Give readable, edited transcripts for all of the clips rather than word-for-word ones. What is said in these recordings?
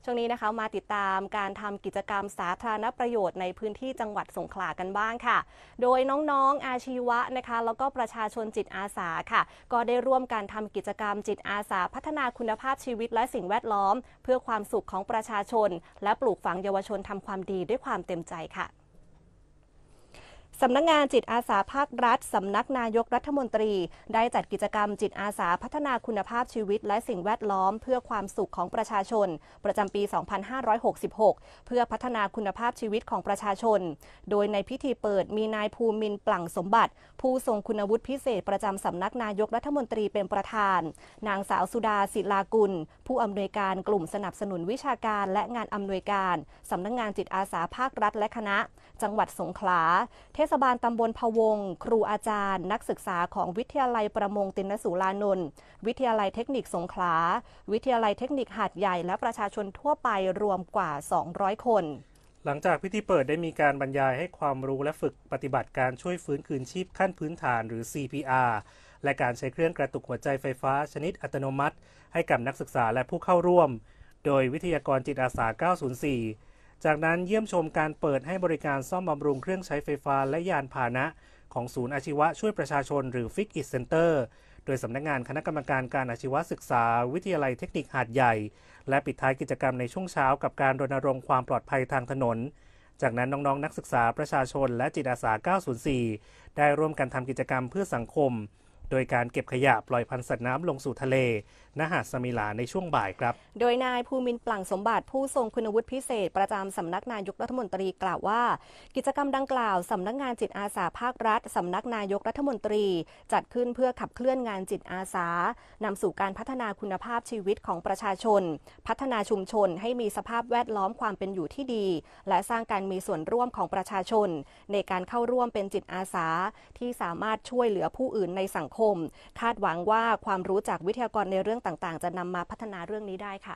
ช่วงนี้นะคะมาติดตามการทำกิจกรรมสาธารณประโยชน์ในพื้นที่จังหวัดสงขลากันบ้างค่ะโดยน้องๆอาชีวะนะคะแล้วก็ประชาชนจิตอาสาค่ะก็ได้ร่วมการทำกิจกรรมจิตอาสาพัฒนาคุณภาพชีวิตและสิ่งแวดล้อมเพื่อความสุขของประชาชนและปลูกฝังเยาวชนทำความดีด้วยความเต็มใจค่ะสำนักงานจิตอาสาภาครัฐสำนักนายกรัฐมนตรีได้จัดกิจกรรมจิตอาสาพัฒนาคุณภาพชีวิตและสิ่งแวดล้อมเพื่อความสุขของประชาชนประจำปี 2566 เพื่อพัฒนาคุณภาพชีวิตของประชาชนโดยในพิธีเปิดมีนายภูมินทร์ปลั่งสมบัติผู้ทรงคุณวุฒิพิเศษประจำสำนักนายกรัฐมนตรีเป็นประธานนางสาวสุดาศิลากุลผู้อำนวยการกลุ่มสนับสนุนวิชาการและงานอำนวยการสำนักงานจิตอาสาภาครัฐและคณะจังหวัดสงขลาเทศบาลตำบลพะวงครูอาจารย์นักศึกษาของวิทยาลัยประมงตินสุรานนท์วิทยาลัยเทคนิคสงขลาวิทยาลัยเทคนิคหาดใหญ่และประชาชนทั่วไปรวมกว่า 200 คนหลังจากพิธีเปิดได้มีการบรรยายให้ความรู้และฝึกปฏิบัติการช่วยฟื้นคืนชีพขั้นพื้นฐานหรือ CPR และการใช้เครื่องกระตุกหัวใจไฟฟ้าชนิดอัตโนมัติให้กับนักศึกษาและผู้เข้าร่วมโดยวิทยากรจิตอาสา 904 จากนั้นเยี่ยมชมการเปิดให้บริการซ่อมบำรุงเครื่องใช้ไฟฟ้าและยานพาหนะของศูนย์อาชีวะช่วยประชาชนหรือ FIC IT Center โดยสำนักงานคณะกรรมการการอาชีวศึกษาวิทยาลัยเทคนิคหาดใหญ่และปิดท้ายกิจกรรมในช่วงเช้ากับการรณรงค์ความปลอดภัยทางถนนจากนั้นน้องๆนักศึกษาประชาชนและจิตอาสา 904 ได้ร่วมกันทำกิจกรรมเพื่อสังคมโดยการเก็บขยะปล่อยพันธุ์สัตว์น้ำลงสู่ทะเลณหาดสมิลาในช่วงบ่ายครับโดยนายภูมินทร์ปลั่งสมบัติผู้ทรงคุณวุฒิพิเศษประจำสำนักนายกรัฐมนตรีกล่าวว่ากิจกรรมดังกล่าวสำนักงานจิตอาสาภาครัฐสำนักนายกรัฐมนตรีจัดขึ้นเพื่อขับเคลื่อนงานจิตอาสานำสู่การพัฒนาคุณภาพชีวิตของประชาชนพัฒนาชุมชนให้มีสภาพแวดล้อมความเป็นอยู่ที่ดีและสร้างการมีส่วนร่วมของประชาชนในการเข้าร่วมเป็นจิตอาสาที่สามารถช่วยเหลือผู้อื่นในสังคมคาดหวังว่าความรู้จากวิทยากรในเรื่องต่างๆจะนำมาพัฒนาเรื่องนี้ได้ค่ะ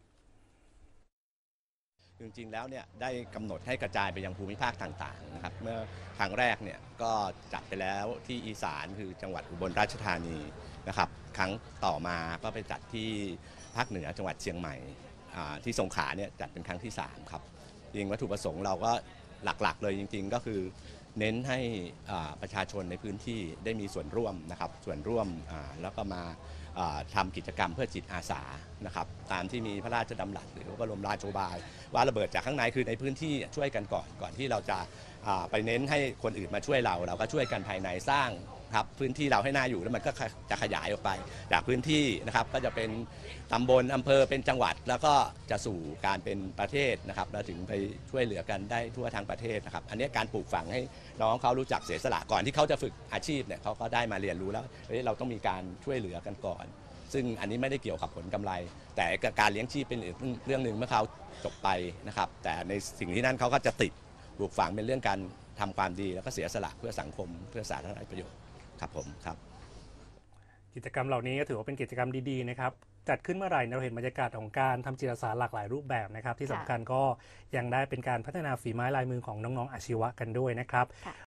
จริงๆแล้วเนี่ยได้กำหนดให้กระจายไปยังภูมิภาคต่างๆนะครับเมื่อครั้งแรกเนี่ยก็จัดไปแล้วที่อีสานคือจังหวัดอุบลราชธานีนะครับครั้งต่อมาก็ไปจัดที่ภาคเหนือจังหวัดเชียงใหม่ที่สงขลาเนี่ยจัดเป็นครั้งที่3ครับจริงวัตถุประสงค์เราก็หลักๆเลยจริงๆก็คือเน้นให้ประชาชนในพื้นที่ได้มีส่วนร่วมนะครับส่วนร่วมแล้วก็มาทำกิจกรรมเพื่อจิตอาสานะครับตามที่มีพระราชดำรัสหรือพระบรมราโชบายว่าระเบิดจากข้างในคือในพื้นที่ช่วยกันก่อนที่เราจะไปเน้นให้คนอื่นมาช่วยเราก็ช่วยกันภายในสร้างครับพื้นที่เราให้น่าอยู่แล้วมันก็จะขยายออกไปจากพื้นที่นะครับก็จะเป็นตำบลอำเภอเป็นจังหวัดแล้วก็จะสู่การเป็นประเทศนะครับแล้วถึงไปช่วยเหลือกันได้ทั่วทั้งประเทศนะครับอันนี้การปลูกฝังให้น้องเขารู้จักเสียสละก่อนที่เขาจะฝึกอาชีพเนี่ยเขาก็ได้มาเรียนรู้แล้วเราต้องมีการช่วยเหลือกันก่อนซึ่งอันนี้ไม่ได้เกี่ยวกับผลกำไรแต่การเลี้ยงชีพเป็นเรื่องหนึ่งเมื่อเขาจบไปนะครับแต่ในสิ่งที่นั่นเขาก็จะติดปลูกฝังเป็นเรื่องการทำความดีแล้วก็เสียสละเพื่อสังคมเพื่อสาธารณประโยชน์ครับผมครับกิจกรรมเหล่านี้ก็ถือว่าเป็นกิจกรรมดีๆนะครับจัดขึ้นเมื่อไหร่เราเห็นบรรยากาศของการทำจิตอาสาหลากหลายรูปแบบนะครับที่สำคัญก็ยังได้เป็นการพัฒนาฝีไม้ลายมือของน้องๆอาชีวะกันด้วยนะครับ